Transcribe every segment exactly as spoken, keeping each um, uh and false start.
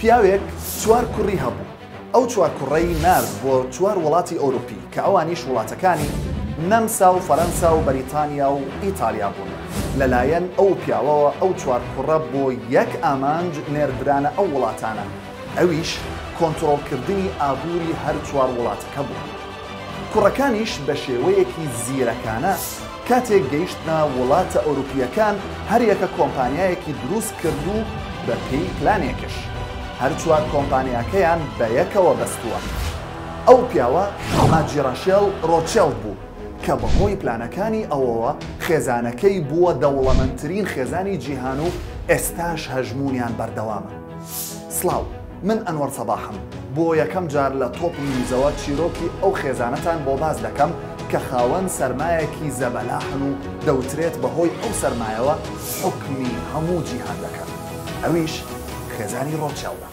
پیاوێک چوار کوڕی هەبوو. ئەو چوار کوڕەی نارد بۆ چوار وڵاتی ئەوروپی کە ئەوانیش وڵاتەکانی نەمسا و فەرەنسا و بەریتانیا و ئیتالیا بوون. لەلایەن ئەو پیاوەوە ئەو چوار کوڕە بۆ یەک ئامانج نێردرانە ئەو وڵاتانە، ئەویش کۆنتڕۆڵکردنی ئابووری هەر چوار وڵاتەکە بوو. کوڕەکانیش بە شێوەیەکی زیرەکانە کاتێک گەیشتنە وڵاتە ئەوروپیەکان هەر یەکە کۆمپانیایەکی دروست کرد و بە پێی پلانێکش هەر چوار کۆمپانیاکەیان بە یەکەوە بەستووە. ئەو پیاوە ماجیراشێل ڕۆچێلد بوو کە بەهۆی پلانەکانی ئەوەوە خێزانەکەی بووە دەوڵەمەندترین خێزانی جیهان و ئێستاش هەژمونیان بەردەوامە. سڵاو، من ئەنوەر سەباحم، بۆ یەکەم جار لە تۆپی میزەوە چیرۆکی ئەو خێزانەتان بۆ باز دەکەم کە خاوەن سەرمایەکی زەبەلاحن و دەوترێت بەهۆی ئەو سەرمایەوە حکمی هەموو جیهان دەکەن. ئەویش خێزانی ڕۆچێلدە.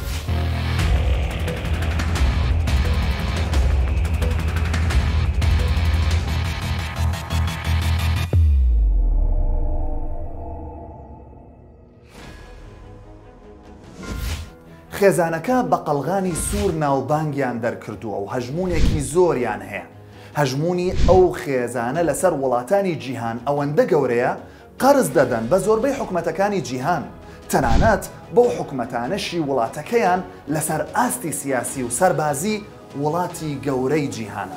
خێزانەکە بە قەڵغانی سوور ناوبانگیان دەرکردووە و هەژمونێکی زۆریان هەیە. هەژمونی ئەو خێزانە لەسەر وڵاتانی جیهان ئەوەندە گەورەیە قەرز دەدەن بە زۆربەی حکومەتەکانی جیهان، تەنانەت بەو حکومەتانەشی وڵاتەکەیان لەسەر ئاستی سیاسی و سەربازی وڵاتی گەورەی جیهانە.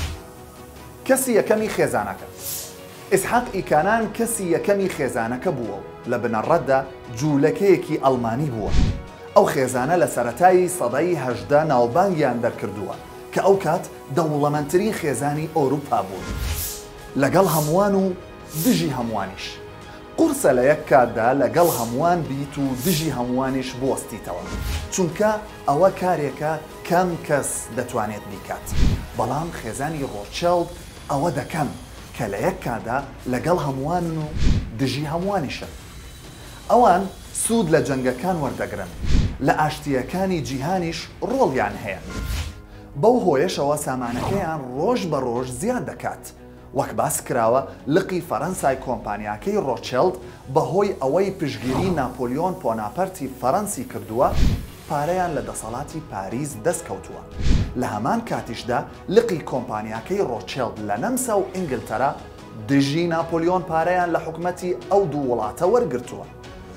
کەسی یەکەمی خێزانەکە ئیسحاق ئیکانان کەسی یەکەمی خێزانەکە بووە و لە بنەڕەتدا جوولەکەیەکی ئەڵمانی بووە. ئەو خێزانە لە سەرەتایی سەدەی هەژدە ناوبانگیان دەرکردووە کە ئەو کات دەوڵەمەندترین خێزانی ئەوروپا بوون لەگەڵ هەمووان و دژی هەمووانیش. قورسە لە یەک کاتدا لەگەڵ هەمووان بیت و دژی هەمووانیش بوەستیتەوە، چونکە ئەوە کارێکە کەم کەس دەتوانێت بیکات. بەڵام خێزانی ڕۆچێلد ئەوە دەکەن کە لە یەک کاتدا لەگەڵ هەمووان و دژی هەمووانیشن. ئەوان سوود لە جەنگەکان وەردەگرن، لە ئاشتیەکانی جیهانیش ڕۆڵیان هەیە. بەو هۆیشەوە سامانەکەیان ڕۆژ بە ڕۆژ زیاد دەکات. وەک باس کراوە لقی فەرەنسای کۆمپانیاکەی ڕۆچێلد بەهۆی ئەوەی پشگیری ناپۆلیۆن پۆناپەرتی فەرەنسی کردووە پارەیان لە دەسەڵاتی پاریس دەستکەوتووە. لە هەمان کاتیشدا لقی کۆمپانیاکەی ڕۆچێلد لە نەمسا و ئینگلتەرا دژی ناپۆلیۆن پارەیان لە حکومەتی ئەو دوو وڵاتە وەرگرتووە.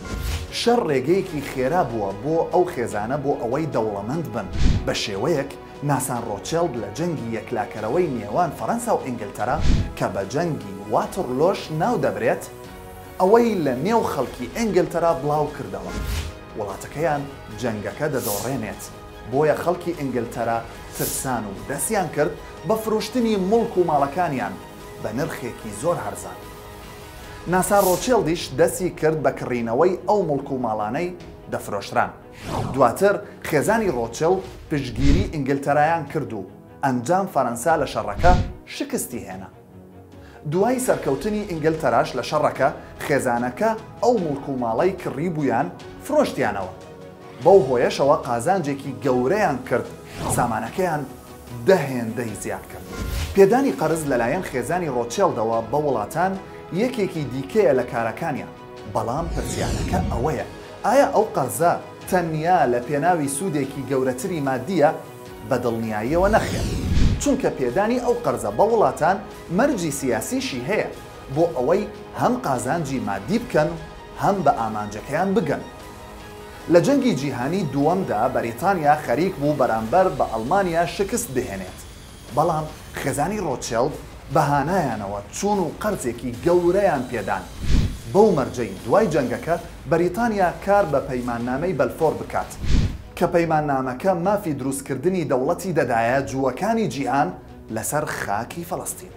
شەڕ ڕێگەیەکی خێرا بووە بۆ ئەو خێزانە بۆ ئەوەی دەوڵەمەند بن. بە شێوەیەک ناسان ڕۆچێلد لە جەنگی یەکلاکەرەوەی نێوان فەرەنسا و ئینگلتەرا کە بە جەنگی واترلۆش ناو دەبرێت ئەوەی لە نێو خەڵکی ئینگلتەرا بڵاو کردەوە. وڵاتەکەیان جەنگەکە دەدۆڕێنێت، بۆیە خەڵکی ئینگلتەرا ترسان و دەستیان کرد بە فرۆشتنی مڵک و ماڵەکانیان بە نرخێکی زۆر هەرزان. ناسان ڕۆچێلدیش دەستی کرد بە کڕینەوەی ئەو مڵک و ماڵانەی دەفرۆشران. دواتر خێزانی ڕۆچێلد پشگیری ئینگلتەرایان کرد و ئەنجام فەرەنسا لە شەڕەکە شکستی هێنا. دوای سەرکەوتنی ئینگلتەراش لە شەڕەکە خێزانەکە ئەو مڵک و ماڵەی کڕی بوویان فرۆشتیانەوە. بەو هۆیشەوە قازانجێکی گەورەیان کرد، سامانەکەیان دەهێندەی زیاد کرد. پێدانی قەرز لەلایەن خێزانی ڕۆچێلدەوە بە وڵاتان یەکێکی دیکەیە لە کارەکانیان، بەڵام پرسیارەکە ئەوەیە ئایا ئەو قەرزە تەنیا لە پێناوی سوودێکی گەورەتری مادیە بە دڵنیاییەوە نەخێت، چونکە پێدانی ئەو قەرزە بە وڵاتان مەرجی سیاسیشی هەیە بۆ ئەوەی هەم قازانجی مادی بکەن هەم بە ئامانجەکەیان بگەن. لە جەنگی جیهانی دووەمدا بەریتانیا خەریک بوو بەرامبەر بە ئەڵمانیا شکست بهێنێت، بەڵام خێزانی ڕۆچێلد بەهانایانەوە چوون و قەرزێکی گەورەیان پێدان. بەو مەرجەی دوای جەنگەکە بەریتانیا کار بە پەیماننامەی بەلفۆر بکات کە پەیماننامەکە مافی دروستکردنی دەوڵەتی دەدایە جووەکانی جیهان لەسەر خاکی فەڵەستین.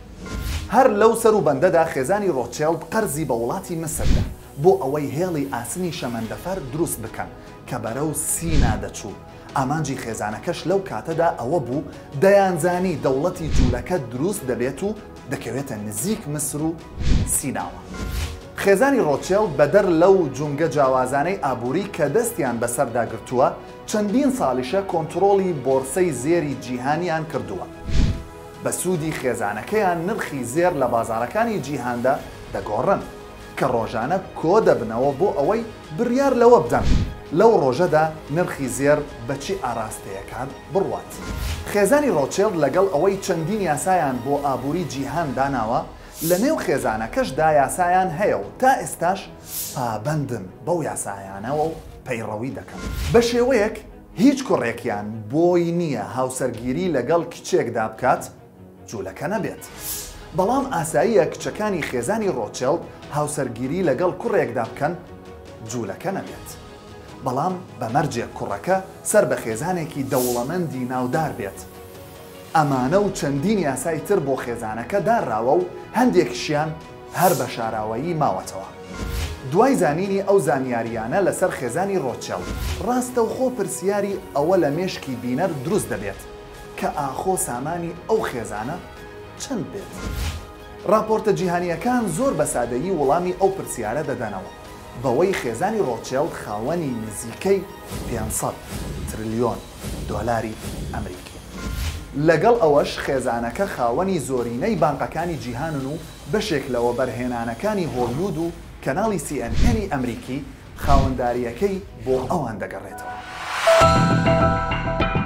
هەر لەو سەر و بەندەدا خێزانی ڕۆچێلد قەرزی بە وڵاتی مسردا بۆ ئەوەی هێڵی ئاسنی شەمەندەفەر دروست بکەن کە بەرەو سینا دەچوو. ئامانجی خێزانەکەش لەو کاتەدا ئەوە بوو دەیانزانی دەوڵەتی جوولەکە دروست دەبێت و دەکەوێتە نزیک مسر و سیناوە. خێزانی ڕۆچێلد بەدەر لەو جونگە جیاوازانەی ئابووری کە دەستیان بەسەرداگرتووە چەندین ساڵیشە کۆنتڕۆڵی بۆرسەی زێری جیهانیان کردووە. بە سوودی خێزانەکەیان نرخی زێر لە بازارەکانی جیهاندا دەگۆڕن کە ڕۆژانە کۆ دەبنەوە بۆ ئەوەی بڕیار لەوە بدەن لەو ڕۆژەدا نرخی زێر بەچی ئاراستەیەکان بڕوات. خێزانی ڕۆچێلد لەگەڵ ئەوەی چەندین یاسایان بۆ ئابووری جیهان داناوە لە نێو خێزانەکەشدا یاسایان هەیە و تا ئێستاش پابەندن بەو یاسایانەوە و پەیڕەوی دەکەن. بە شێوەیەک هیچ کوڕێکیان بۆی نییە هاوسەرگیری لەگەڵ کچێکدا بکات جوولەکە نەبێت. بەڵام ئاساییە کچەکانی خێزانی ڕۆچێلد هاوسەرگیری لەگەڵ کوڕێکدا بکەن جوولەکە نەبێت. بەڵام بەمەرجێک کوڕەکە سەر بە خێزانێکی دەوڵەمەندی ناودار بێت. ئەمانە و چەندین یاسای تر بۆ خێزانەکە داڕاوە و هەندێکشیان هەر بە شاراوەیی ماوەتەوە. دوای زانینی ئەو زانیاریانە لەسەر خێزانی ڕۆچێلد ڕاستە و خۆ پرسیاری ئەوە لە مێشکی بینەر دروست دەبێت کە ئاخۆ سامانی ئەو خێزانە چەند بێت. راپۆرتە جیهانیەکان زۆر بە سادەیی وەڵامی ئەو پرسیارە دەدەنەوە بەوەی خێزانی ڕۆچێلد خاوەنی نزیکەی پێنج تریلیۆن دۆلاری ئەمریکی. لەگەڵ ئەوەش خێزانەکە خاوەنی زۆرینەی بانقەکانی جیهانن و بەشێک لەوە بەرهێنانەکانی هۆلیوود و کەناڵی سی ئەن ئێنی ئەمریکی خاوەنداریەکەی بۆ ئەوان دەگەڕێتەوە.